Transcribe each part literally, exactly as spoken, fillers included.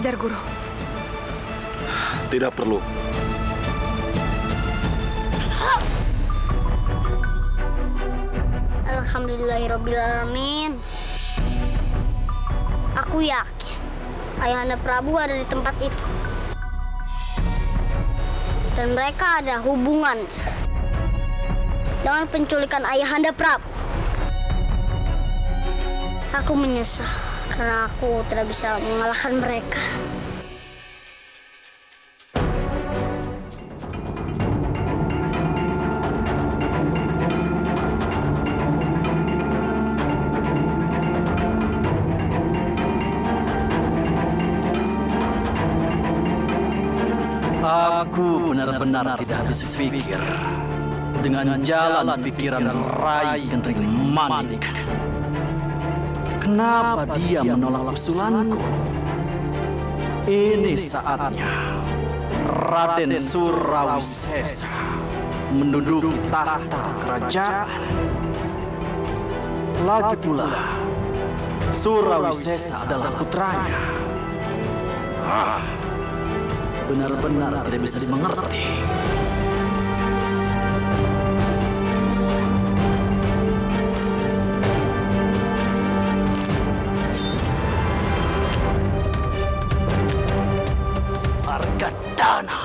mengajar, Guru. Tidak perlu. Alhamdulillahirrabbilalamin. Aku yakin Ayahanda Prabu ada di tempat itu. Dan mereka ada hubungan dengan penculikan Ayahanda Prabu. Aku menyesal karena aku tidak bisa mengalahkan mereka. Aku benar-benar tidak habis pikir dengan jalan pikiran Rai Gentring Manik. Kenapa dia menolak usulanku? Ini saatnya Raden Surawisesa menduduki tahta kerajaan. Lagi pula, Surawisesa adalah putranya. Ah. Benar-benar tidak bisa dimengerti. Argadana.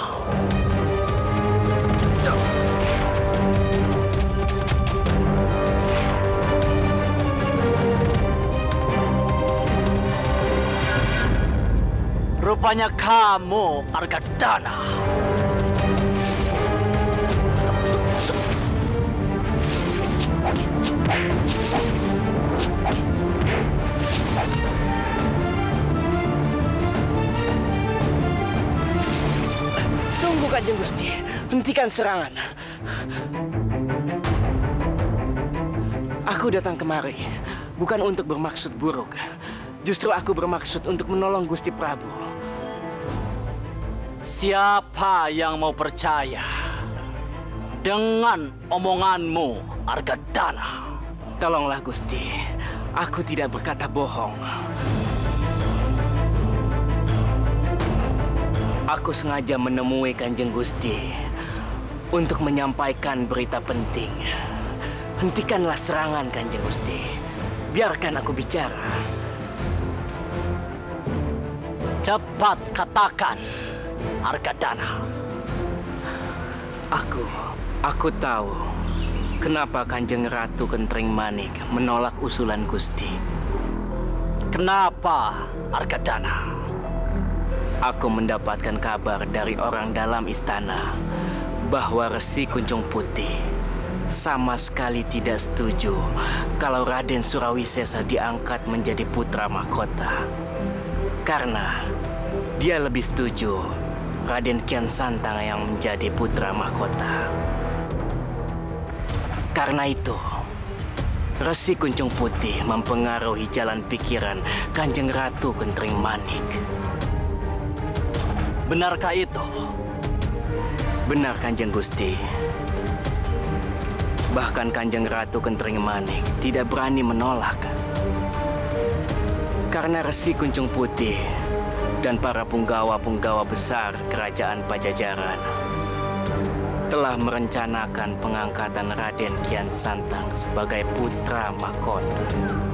Rupanya kamu, Argadana. Tunggu, Kanjeng Gusti. Hentikan serangan. Aku datang kemari bukan untuk bermaksud buruk. Justru aku bermaksud untuk menolong Gusti Prabu. Siapa yang mau percaya dengan omonganmu, Argadana? Tolonglah Gusti, aku tidak berkata bohong. Aku sengaja menemui Kanjeng Gusti untuk menyampaikan berita penting. Hentikanlah serangan, Kanjeng Gusti. Biarkan aku bicara. Cepat katakan, Argadana. Aku, aku tahu kenapa Kanjeng Ratu Gentring Manik menolak usulan Gusti. Kenapa, Argadana? Aku mendapatkan kabar dari orang dalam istana bahwa Resi Kunjung Putih sama sekali tidak setuju kalau Raden Surawisesa diangkat menjadi putra mahkota. Karena dia lebih setuju Raden Kian Santang yang menjadi putra mahkota. Karena itu, Resi Kunjung Putih mempengaruhi jalan pikiran Kanjeng Ratu Gentring Manik. Benarkah itu? Benar, Kanjeng Gusti. Bahkan Kanjeng Ratu Gentring Manik tidak berani menolak. Karena Resi Kunjung Putih dan para punggawa-punggawa besar kerajaan Pajajaran telah merencanakan pengangkatan Raden Kian Santang sebagai putra mahkota.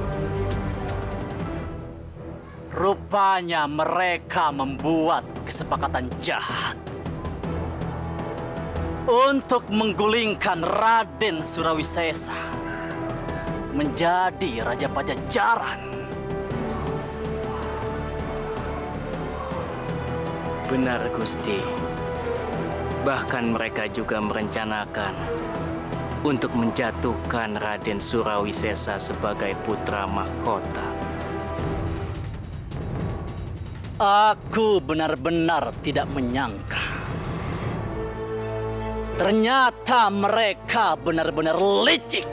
Rupanya mereka membuat kesepakatan jahat untuk menggulingkan Raden Surawisesa menjadi Raja Pajajaran. Benar, Gusti. Bahkan mereka juga merencanakan untuk menjatuhkan Raden Surawisesa sebagai putra mahkota. Aku benar-benar tidak menyangka. Ternyata mereka benar-benar licik.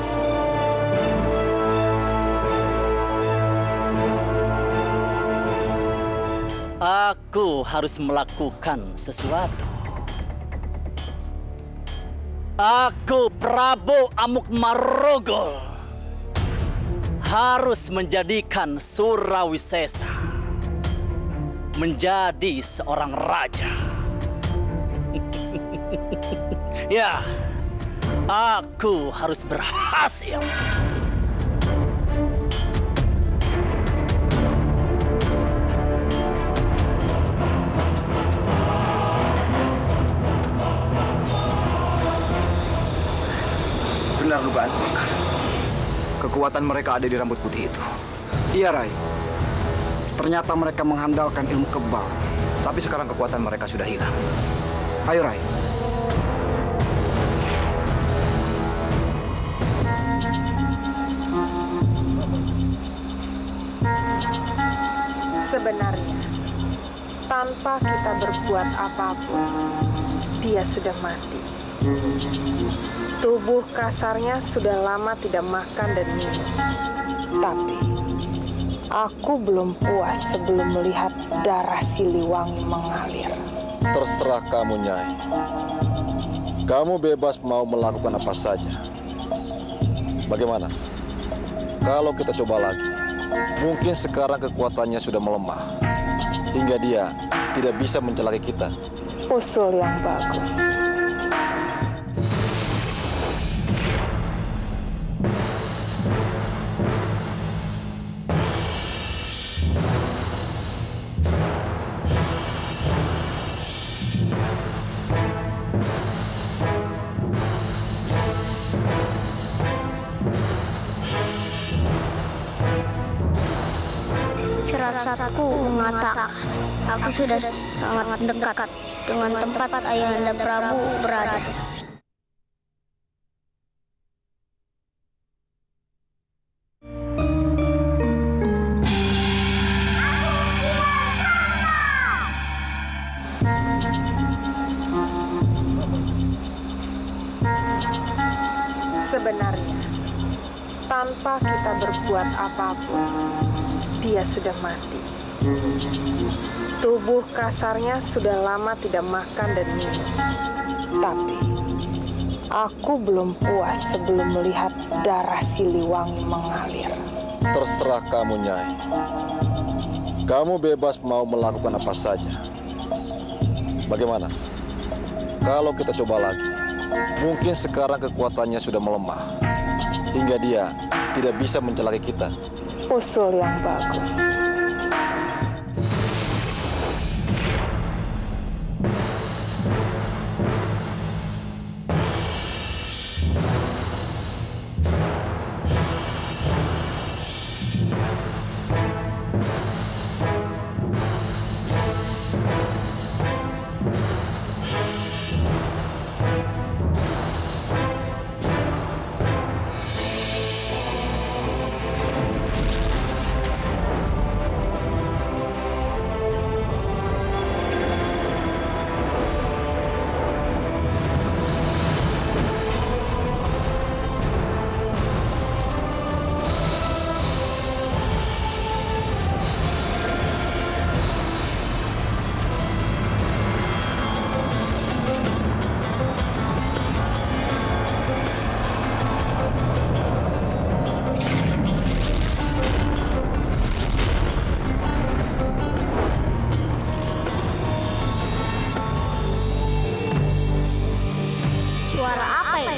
Aku harus melakukan sesuatu. Aku, Prabu Amukmarugul, harus menjadikan Surawisesa menjadi seorang raja. Ya, aku harus berhasil. Benar dugaanku. Kekuatan mereka ada di rambut putih itu. Iya, Rai. Ternyata mereka mengandalkan ilmu kebal. Tapi sekarang kekuatan mereka sudah hilang. Ayo, Rai. Sebenarnya, tanpa kita berbuat apapun, dia sudah mati. Tubuh kasarnya sudah lama tidak makan dan minum. Tapi, aku belum puas sebelum melihat darah Siliwangi mengalir. Terserah kamu, Nyai. Kamu bebas mau melakukan apa saja. Bagaimana? Kalau kita coba lagi, mungkin sekarang kekuatannya sudah melemah. Hingga dia tidak bisa mencelakai kita. Usul yang bagus. Firasatku mengatakan aku sudah sangat dekat dengan tempat Ayahanda Prabu berada. Sebenarnya, tanpa kita berbuat apapun, dia sudah mati. Tubuh kasarnya sudah lama tidak makan dan minum. Tapi, aku belum puas sebelum melihat darah Siliwangi mengalir. Terserah kamu, Nyai. Kamu bebas mau melakukan apa saja. Bagaimana? Kalau kita coba lagi, mungkin sekarang kekuatannya sudah melemah. Hingga dia tidak bisa mencelakai kita. Usul yang bagus. Suara apa ya?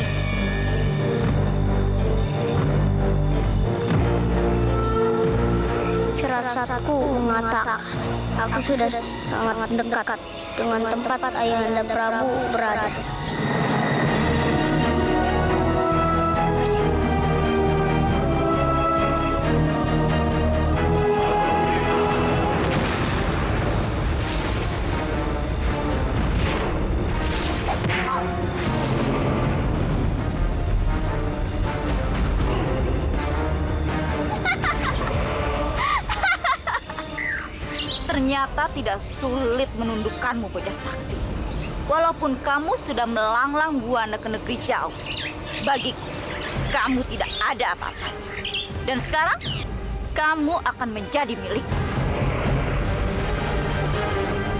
Firasatku mengatakan aku sudah sangat dekat dengan tempat Ayahanda Prabu berada. Ternyata tidak sulit menundukkanmu, Bocah Sakti. Walaupun kamu sudah melanglang buana ke negeri jauh, bagiku, kamu tidak ada apa-apa. Dan sekarang, kamu akan menjadi milikku.